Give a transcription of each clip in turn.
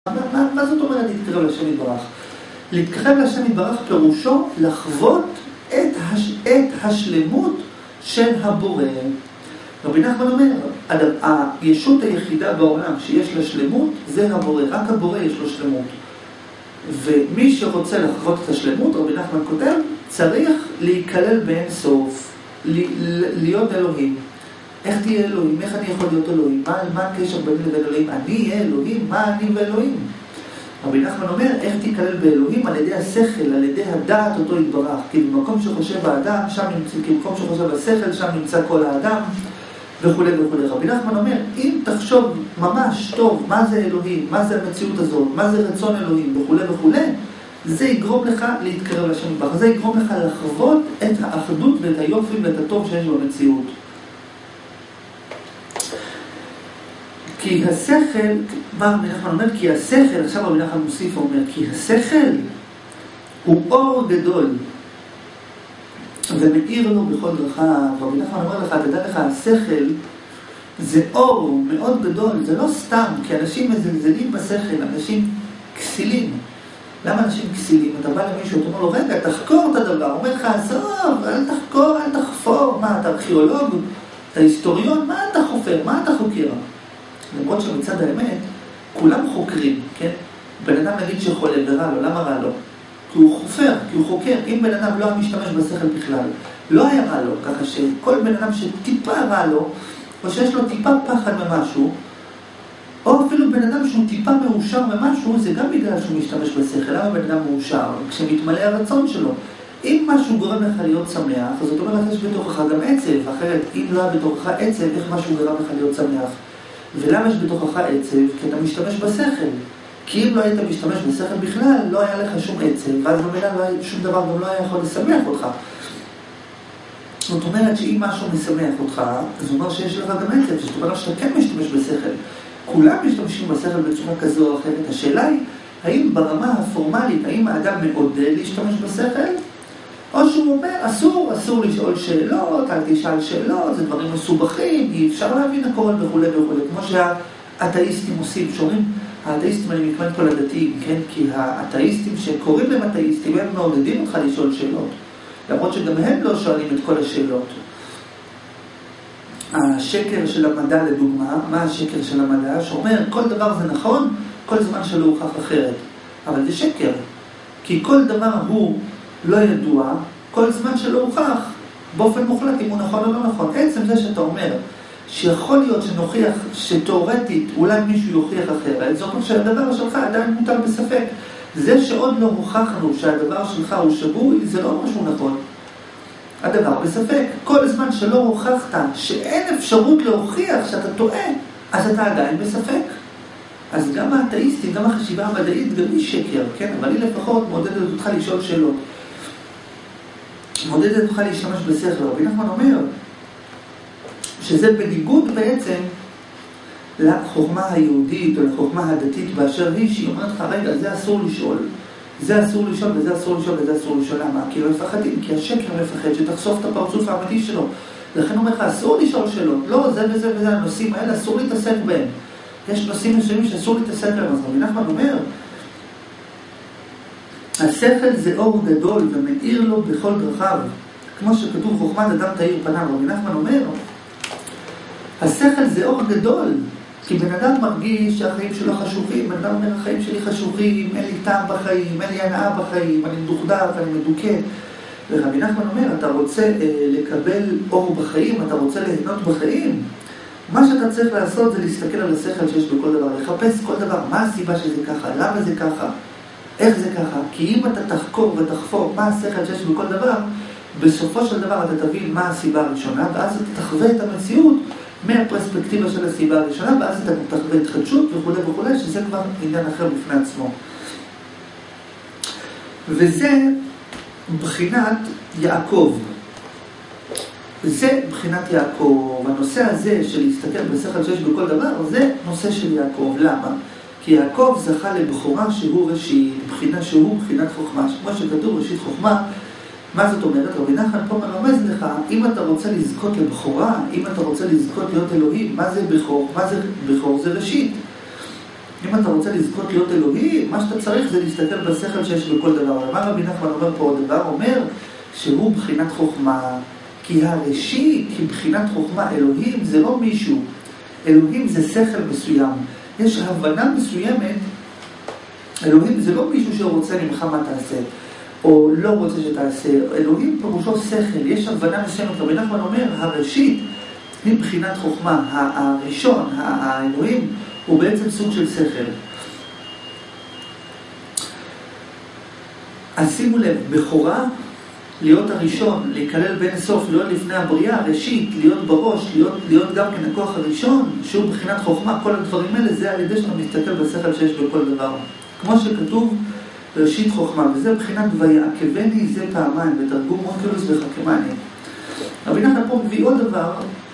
מה זאת אומרת להתקרב לשם יתברך? להתקרב לשם יתברך פירושו לחוות את השלמות של הבורא. רבי נחמן אומר, הישות היחידה בעולם שיש לה שלמות זה הבורא, רק הבורא יש לו שלמות. ומי שרוצה לחוות את השלמות, רבי נחמן כותב, צריך להיכלל באין סוף, להיות אלוהים. איך תהיה אלוהים? איך אני יכול להיות אלוהים? מה הקשר ביני לבין אלוהים? אני אהיה אלוהים? מה אני ואלוהים? רבי נחמן אומר, איך תיכלל באלוהים? על ידי השכל, על ידי הדעת אותו יתברך. כי במקום שחושב האדם, במקום שחושב השכל, שם נמצא כל האדם, וכו' וכו'. רבי נחמן אומר, אם תחשוב ממש טוב מה זה אלוהים, מה זה המציאות הזאת, מה זה רצון אלוהים, וכו' וכו', זה יגרום לך להתקרב לשם יתברך. זה יגרום לך לחוות את האחדות ואת היופי ואת הטוב שיש במציאות. כי השכל, מה רבי נחמן אומר? כי השכל, עכשיו רבי נחמן מוסיף ואומר, כי השכל הוא אור גדול ומאיר לו בכל דרכיו. רבי נחמן אומר לך, תדע לך, השכל זה אור מאוד גדול, זה לא סתם, כי אנשים מזלזלים בשכל, אנשים כסילים. למה אנשים כסילים? אתה בא למישהו, אתה אומר לו, רגע, תחקור את הדבר, הוא אומר לך, עזוב, אל תחקור, אל תחפור, מה, אתה ארכיאולוג, אתה היסטוריון, מה אתה חופר, מה אתה חוקר? למרות שמצד האמת, כולם חוקרים, כן? בן אדם נגיד שחולה ורע לו, למה רע לו? כי הוא חופר, כי הוא חוקר. אם בן אדם לא היה משתמש בשכל בכלל, לא היה רע לו, ככה שכל בן אדם שטיפה רע לו, או שיש לו טיפה פחד ממשהו, או אפילו בן אדם שהוא טיפה מאושר ממשהו, זה גם בגלל שהוא משתמש בשכל. למה בן אדם מאושר? כשמתמלא הרצון שלו. אם משהו גורם לך להיות שמח, אז זאת אומרת, יש בתוכך גם עצב. אחרת, אם לא היה בתוכך עצב, איך משהו גורם לך להיות שמח? ולמה יש בתוכך עצב? כי אתה משתמש בשכל. כי אם לא היית משתמש בשכל בכלל, לא היה לך שום עצב, ואז במילה לא היה שום דבר, גם לא היה יכול לשמח אותך. זאת אומרת שאם משהו משמח אותך, אז הוא אומר שיש לך גם עצב, זאת אומרת שאתה כן משתמש בשכל. כולם משתמשים בשכל בצורה כזו או אחרת. השאלה היא, האם ברמה הפורמלית, האם האדם מעודד להשתמש בשכל? או שהוא אומר, אסור לשאול שאלות, אל תשאל שאלות, זה דברים מסובכים, אי אפשר להבין הכל וכו' וכו'. כמו שהאתאיסטים עושים, שאומרים, האתאיסטים, אני מתכוון פה לדתיים, כן? כי האתאיסטים שקוראים להם אתאיסטים, הם מעודדים אותך לשאול שאלות. למרות שגם הם לא שואלים את כל השאלות. השקר של המדע לדוגמה, מה השקר של המדע? שאומר, כל דבר זה נכון, כל זמן שלא הוכח אחרת. אבל זה שקר. כי כל דבר הוא לא ידוע, כל זמן שלא הוכח, באופן מוחלט אם הוא נכון או לא נכון. עצם זה שאתה אומר, שיכול להיות שנוכיח שתאורטית אולי מישהו יוכיח אחרת, זאת אומרת שהדבר שלך עדיין מוטל בספק. זה שעוד לא הוכחנו שהדבר שלך הוא שבוי, זה לא משהו נכון. הדבר בספק. כל זמן שלא הוכחת שאין אפשרות להוכיח שאתה טועה, אז אתה עדיין בספק. אז גם האתאיסטים, גם החשיבה המדעית, גם היא שקר, כן? אבל היא לפחות מעודדת אותך לשאול שאלות. מעודדת אותך להשתמש בשכל. רבי נחמן אומר שזה בניגוד בעצם לחוכמה היהודית או לחוכמה הדתית באשר היא, שהיא אומרת לך, רגע, זה אסור לשאול. זה אסור לשאול וזה אסור לשאול וזה אסור לשאול. למה? כי לא מפחדים, כי השקר מפחד שתחשוף את הפרצוף האמיתי שלו. לכן הוא אומר לך, אסור לשאול שאלות. לא, זה וזה וזה, הנושאים האלה אסור להתעסק בהם. יש נושאים מסוימים שאסור להתעסק בהם. אז רבי נחמן אומר, השכל זה אור גדול ומאיר לו בכל דרכיו. כמו שכתוב חוכמת אדם תאיר פניו. רבי נחמן אומר, השכל זה אור גדול. כי בן אדם מרגיש שהחיים שלו חשובים, בן אדם אומר, החיים שלי חשובים, אין לי טעם בחיים, אין לי הנאה בחיים, אני מדוכדך, אני מדוכא. ורבי נחמן אומר, אתה רוצה לקבל אור בחיים, אתה רוצה ליהנות בחיים, מה שאתה צריך לעשות זה להסתכל על השכל שיש בכל דבר, לחפש כל דבר, מה הסיבה שזה ככה, למה זה ככה, איך זה ככה. כי אם אתה תחקור ותחפור מה השכל שיש בכל דבר, בסופו של דבר אתה תבין מה הסיבה הראשונה, ואז אתה תחווה את המציאות מהפרספקטיבה של הסיבה הראשונה, ואז אתה תחווה התחדשות וכו' וכו', שזה כבר עניין אחר בפני עצמו. וזה בחינת יעקב. זה בחינת יעקב. הנושא הזה של להסתכל בשכל שיש בכל דבר, זה נושא של יעקב. למה? כי יעקב זכה לבחורה שהוא ראשית, בחינה שהוא בחינת חוכמה. כמו שכתוב ראשית חוכמה, מה זאת אומרת? רבי נחמן פה מרמז לך, אם אתה רוצה לזכות לבחורה, אם אתה רוצה לזכות להיות אלוהים, מה זה בכור? מה זה בכור? זה ראשית. אם אתה רוצה לזכות להיות אלוהי, מה שאתה צריך זה להסתכל בשכל שיש בכל דבר. מה רבי נחמן אומר פה עוד דבר? אומר שהוא בחינת חוכמה, כי הראשית היא בחינת חוכמה. אלוהים זה לא מישהו, אלוהים זה שכל מסוים. יש הבנה מסוימת, אלוהים זה לא מישהו שרוצה ממך מה תעשה, או לא רוצה שתעשה. אלוהים פירושו שכל, יש הבנה מסוימת. רבי נחמן אומר, הראשית היא בחינת חוכמה. הראשון, האלוהים, הוא בעצם סוג של שכל. אז שימו לב, בכורה, להיות הראשון, להיכלל בין סוף, להיות לפני הבריאה, ראשית, להיות בראש, להיות גם כן הכוח הראשון, שהוא בחינת חוכמה. כל הדברים האלה זה על ידי שאתה מסתכל בשכל שיש בכל דבר. כמו שכתוב, ראשית חוכמה, וזה בחינת ויעקבני, זה פעמיים, בתרגום אונקלוס וחכמני. רבי נחמן פה מביא עוד דבר,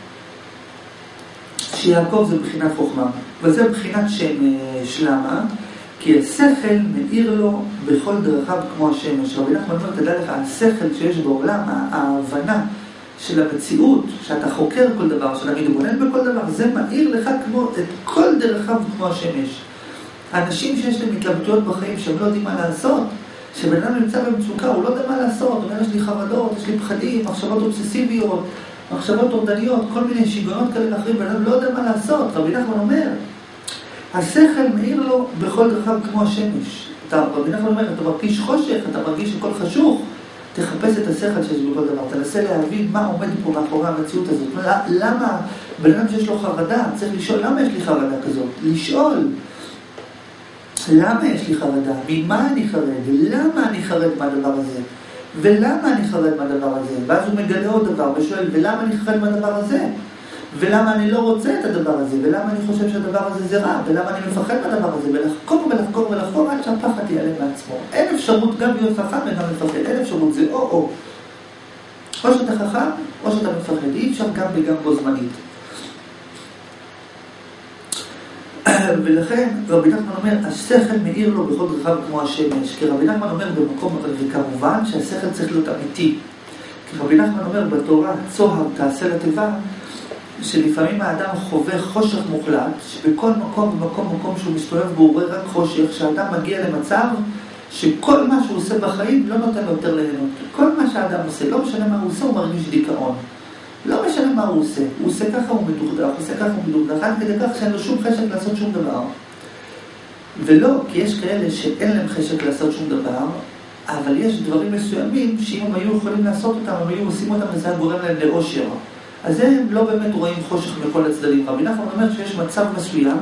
שיעקב זה בחינת חוכמה, וזה בחינת שמש. למה? כי השכל מאיר לו בכל דרכיו כמו השמש. רבי נחמן אומר, תדע לך, השכל שיש בעולם, ההבנה של המציאות, שאתה חוקר כל דבר, שאתה מתבונן בכל דבר, זה מאיר לך כמו את כל דרכיו כמו השמש. האנשים שיש להם התלבטויות בחיים שהם לא יודעים מה לעשות, שבן אדם נמצא במצוקה, הוא לא יודע מה לעשות, הוא אומר, יש לי חרדות, יש לי פחדים, מחשבות אובססיביות, מחשבות אובדניות, כל מיני שיגעונות כאלה אחרים, בן אדם לא יודע מה לעשות. רבי נחמן אומר, השכל מאיר לו בכל דרכיו כמו השמש. רבי נחמן אומר, אתה מרגיש חושך, אתה מרגיש הכל חשוך, תחפש את השכל שיש בכל דבר, תנסה להבין מה עומד פה מאחורי המציאות הזאת. למה בן אדם שיש לו חרדה, צריך לשאול, למה יש לי חרדה כזאת? לשאול, למה יש לי חרדה? ממה אני חרד? למה אני חרד מהדבר הזה? ולמה אני חרד מהדבר הזה? ואז הוא מגלה עוד דבר ושואל, ולמה אני חרד מהדבר הזה? ולמה אני לא רוצה את הדבר הזה? ולמה אני חושב שהדבר הזה זה רע? ולמה אני מפחד מהדבר הזה? ולחקור ולחקור ולחקור עד שהפחד יעלה מעצמו. אין אפשרות גם להיות חכם וגם לפחד. אין אפשרות, זה או. או שאתה חכם, או שאתה מפחד. אי אפשר גם וגם בו זמנית. ולכן רבי נחמן אומר, השכל מאיר לו בכל דרכיו כמו השמש. כי רבי נחמן אומר במקום, וכמובן שהשכל צריך להיות אמיתי. כי רבי נחמן אומר בתורה, צוהר תעשה לתיבה, שלפעמים האדם חווה חושך מוחלט, שבכל מקום שהוא מסתובב בו הוא רואה רק חושך, שהאדם מגיע למצב שכל מה שהוא עושה בחיים לא נותן לו יותר ליהנות. כל מה שהאדם עושה, לא משנה מה הוא עושה, הוא מרגיש דיכאון. לא משנה מה הוא עושה, הוא עושה ככה, הוא מדוכדך, הוא עושה ככה, הוא מדוכדך, עד כדי כך שאין לו שום חשק לעשות שום דבר. ולא, כי יש כאלה שאין להם חשק לעשות שום דבר, אבל יש דברים מסוימים שאם הם היו יכולים לעשות אותם, הם היו עושים אותם וזה גורם להם לאושר. אז הם לא באמת רואים חושך מכל הצדדים. רבי נחמן אומר שיש מצב מסוים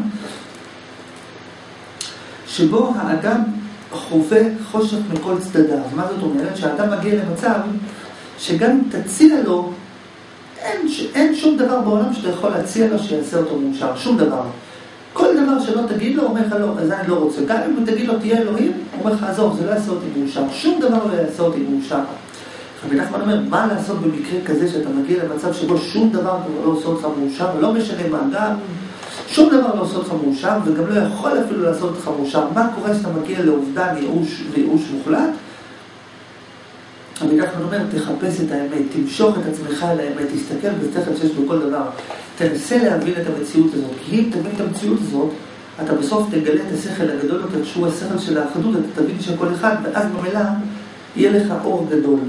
שבו האדם חווה חושך מכל צדדיו. מה זאת אומרת? שהאדם מגיע למצב שגם אם תציע לו, אין שום דבר בעולם שאתה יכול להציע לו שיעשה אותו מאושר. שום דבר. כל דבר שלא תגיד לו, אומר לך לא, אז אני לא רוצה. גם אם תגיד לו תהיה אלוהים, הוא אומר לך עזוב, זה לא יעשה אותי מאושר. שום דבר לא יעשה אותי מאושר. רבי נחמן אומר, מה לעשות במקרה כזה שאתה מגיע למצב שבו שום דבר לא עושה אותך מאושר, ולא משנה מה, גם שום דבר לא עושה אותך מאושר, וגם לא יכול אפילו לעשות אותך מאושר. מה קורה שאתה מגיע לאובדן, ייאוש וייאוש מוחלט? רבי נחמן אומר, תחפש את האמת, תמשוך את עצמך אל האמת, תסתכל בשכל שיש בכל דבר, תנסה להבין את המציאות הזאת, כי אם תבין את המציאות הזאת, אתה בסוף תגלה את השכל הגדול יותר, שהוא השכל של האחדות, אתה תבין שכל אחד, ואז במילא יהיה לך אור גדול.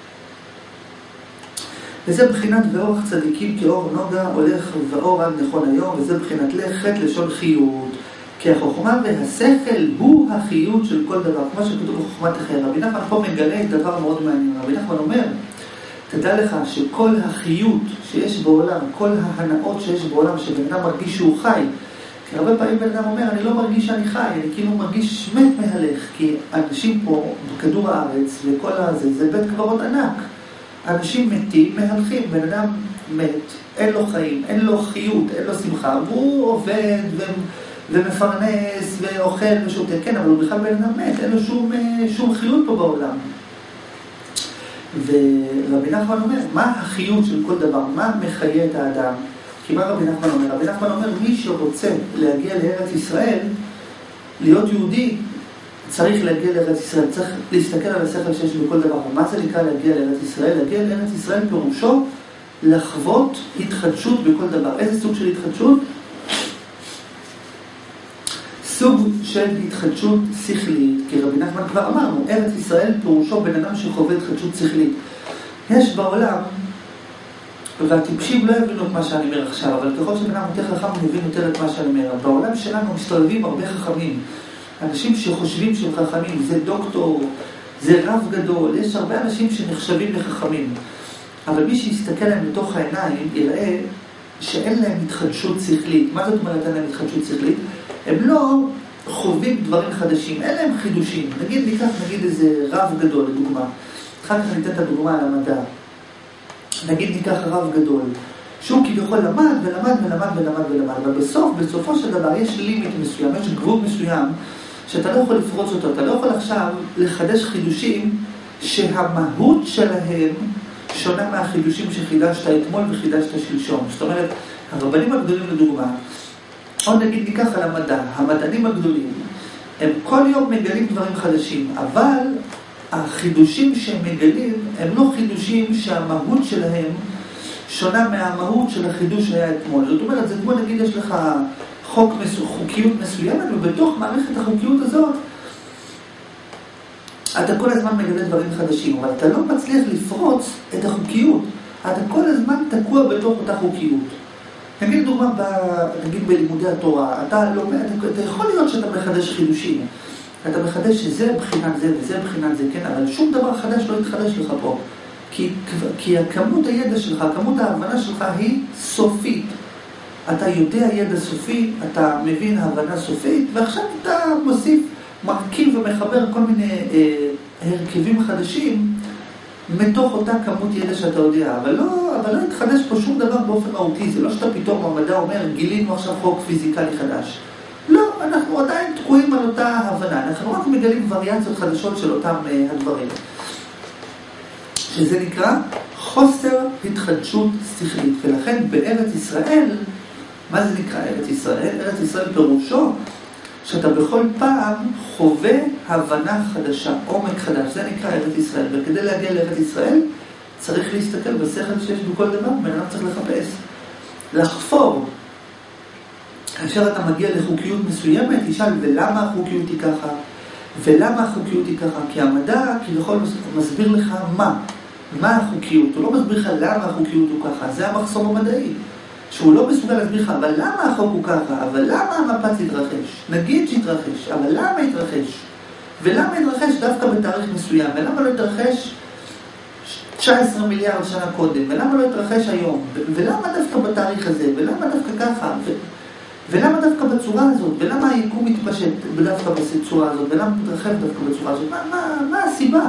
וזה בחינת ואור צדיקים כאור נוגה הולך ואור עד נכון היום, וזה בחינת לחת לשון חיות, כי החוכמה והשכל הוא החיות של כל דבר, כמו שכתוב בחוכמת החיים. רבי נחמן פה מגלה דבר מאוד מעניין. רבי נחמן אומר, תדע לך שכל החיות שיש בעולם, כל ההנאות שיש בעולם, שבן אדם מרגיש שהוא חי, כי הרבה פעמים בן אדם אומר, אני לא מרגיש שאני חי, אני כאילו מרגיש מת מהלך, כי אנשים פה בכדור הארץ וכל הזה, זה בית קברות ענק. אנשים מתים, מהלכים, בן אדם מת, אין לו חיים, אין לו חיות, אין לו שמחה, והוא עובד ומפרנס ואוכל ושותה, כן, אבל הוא בכלל בן אדם מת, אין לו שום חיות פה בעולם. ורבי נחמן אומר, מה החיות של כל דבר? מה מחיה את האדם? כי מה רבי נחמן אומר? רבי נחמן אומר, מי שרוצה להגיע לארץ ישראל, להיות יהודי, צריך להגיע לארץ ישראל, צריך להסתכל על השכל שיש בכל דבר. מה זה נקרא להגיע לארץ ישראל? להגיע לארץ ישראל פירושו לחוות התחדשות בכל דבר. איזה סוג של התחדשות? סוג של התחדשות שכלית, כי רבי נחמן כבר אמרנו, ארץ ישראל פירושו בן אדם שחווה התחדשות שכלית. יש בעולם, והטיפשים לא יבינו את מה שאני אומר עכשיו, אבל ככל שבן אדם יותר חכם הוא מבין יותר את מה שאני אומר. בעולם שלנו מסתובבים הרבה חכמים, אנשים שחושבים שהם חכמים, זה דוקטור, זה רב גדול, יש הרבה אנשים שנחשבים לחכמים. אבל מי שיסתכל להם לתוך העיניים יראה שאין להם התחדשות שכלית. מה זאת אומרת אין להם התחדשות שכלית? הם לא חווים דברים חדשים, אין להם חידושים. ניקח איזה רב גדול לדוגמה. אחר כך ניתן את הדוגמה על המדע. ניקח רב גדול, שהוא כביכול למד ולמד, אבל בסופו של דבר יש לימיט מסוים, יש גבול מסוים שאתה לא יכול לפרוץ אותו, אתה לא יכול עכשיו לחדש חידושים שהמהות שלהם שונה מהחידושים שחידשת אתמול וחידשת שלשום. זאת אומרת, הרבנים הגדולים לדוגמה, או ניקח על המדע, המדענים הגדולים, הם כל יום מגלים דברים חדשים, אבל החידושים שהם מגלים הם לא חידושים שהמהות שלהם שונה מהמהות של החידוש שהיה אתמול. זאת אומרת, זה כמו נגיד יש לך חוקיות מסוימת, ובתוך מערכת החוקיות הזאת אתה כל הזמן מגלה דברים חדשים, אבל אתה לא מצליח לפרוץ את החוקיות. אתה כל הזמן תקוע בתוך אותה חוקיות. נגיד דוגמה, נגיד בלימודי התורה, אתה יכול להיות שאתה מחדש חידושים. אתה מחדש שזה בחינת זה וזה בחינת זה, כן, אבל שום דבר חדש לא יתחדש לך פה. כי הכמות הידע שלך, כמות ההבנה שלך היא סופית. אתה יודע ידע סופי, אתה מבין הבנה סופית, ועכשיו אתה מוסיף מרכיב ומחבר כל מיני הרכבים חדשים מתוך אותה כמות ידע שאתה יודע. אבל לא יתחדש פה שום דבר באופן מהותי. זה לא שאתה פתאום המדע אומר, גילינו עכשיו חוק פיזיקלי חדש. לא, אנחנו עדיין תקועים על אותה הבנה. אנחנו רק מגלים וריאציות חדשות של אותם הדברים. שזה נקרא חוסר התחדשות שכלית. ולכן בארץ ישראל, מה זה נקרא ארץ ישראל? ארץ ישראל פירושו שאתה בכל פעם חווה הבנה חדשה, עומק חדש. זה נקרא ארץ ישראל. וכדי להגיע לארץ ישראל, צריך להסתכל בשכל שיש בכל דבר, ואנחנו צריך לחפש, לחפור. כאשר אתה מגיע לחוקיות מסוימת, תשאל, ולמה החוקיות היא ככה? ולמה החוקיות היא ככה? כי המדע כביכול מסביר לך מה החוקיות. הוא לא מסביר לך למה החוקיות הוא ככה. זה המחסום המדעי. שהוא לא מסוגל להסביר לך, אבל למה החוק הוא ככה? אבל למה המפץ יתרחש? נגיד שיתרחש, אבל למה יתרחש? ולמה יתרחש דווקא בתאריך מסוים? ולמה לא יתרחש 19 מיליארד שנה קודם? ולמה לא יתרחש היום? ולמה דווקא בתאריך הזה? ולמה דווקא ככה? ולמה דווקא בצורה הזאת? ולמה היקום מתפשט דווקא בצורה הזאת? ולמה מתרחב דווקא בצורה הזאת? מה הסיבה?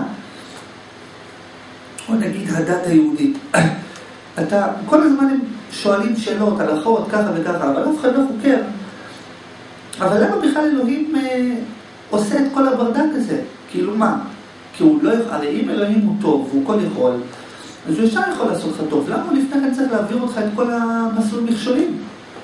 או נגיד הדת היהודית. אתה כל הזמן הם שואלים שאלות, הלכות, ככה וככה, אבל אף אחד לא חוקר. אבל למה בכלל אלוהים עושה את כל הברדק הזה? כאילו מה? כי הוא לא יכול, הרי אם אלוהים הוא טוב והוא כל יכול, אז הוא ישר יכול לעשות לך טוב. למה הוא לפני כן צריך להעביר אותך את כל המסלול מכשולים?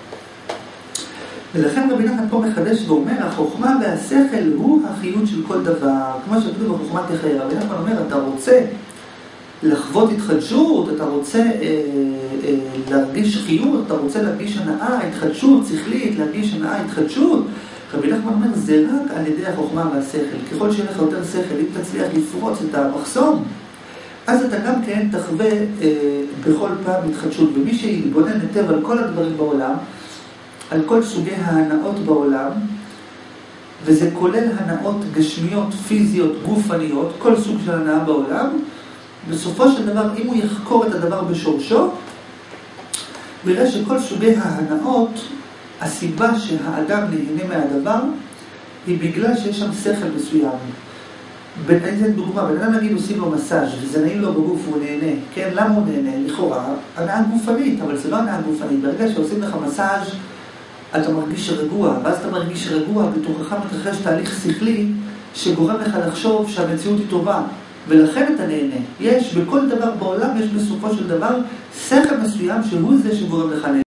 ולכן רבי נחמן פה מחדש ואומר, החוכמה והשכל הוא החיות של כל דבר. כמו שכתוב בחוכמת תחיה, רבי נחמן אומר, אתה רוצה לחוות התחדשות, אתה רוצה להרגיש חיות, אתה רוצה להרגיש הנאה, התחדשות שכלית, להרגיש הנאה, התחדשות. רבי נחמן אומר, זה רק על ידי החוכמה והשכל. ככל שיהיה לך יותר שכל, אם תצליח לפרוץ את המחסום, אז אתה גם כן תחווה בכל פעם התחדשות. ומי שיתבונן היטב על כל הדברים בעולם, על כל סוגי ההנאות בעולם, וזה כולל הנאות גשמיות, פיזיות, גופניות, כל סוג של הנאה בעולם, בסופו של דבר, אם הוא יחקור את הדבר בשורשו, הוא יראה שכל סוגי ההנאות, הסיבה שהאדם נהנה מהדבר, היא בגלל שיש שם שכל מסוים. איזה דוגמה, בן אדם נגיד עושים לו מסאז' וזה נעים לו בגוף והוא נהנה. כן, למה הוא נהנה? לכאורה, הנאה גופנית, אבל זה לא הנאה גופנית. ברגע שעושים לך מסאז' אתה מרגיש רגוע, ואז אתה מרגיש רגוע, בתוכך מתרחש תהליך שכלי שגורם לך לחשוב שהמציאות היא טובה. ולכן אתה נהנה. יש, בכל דבר בעולם יש בסופו של דבר שכל מסוים שהוא זה שגורם לך נהנה.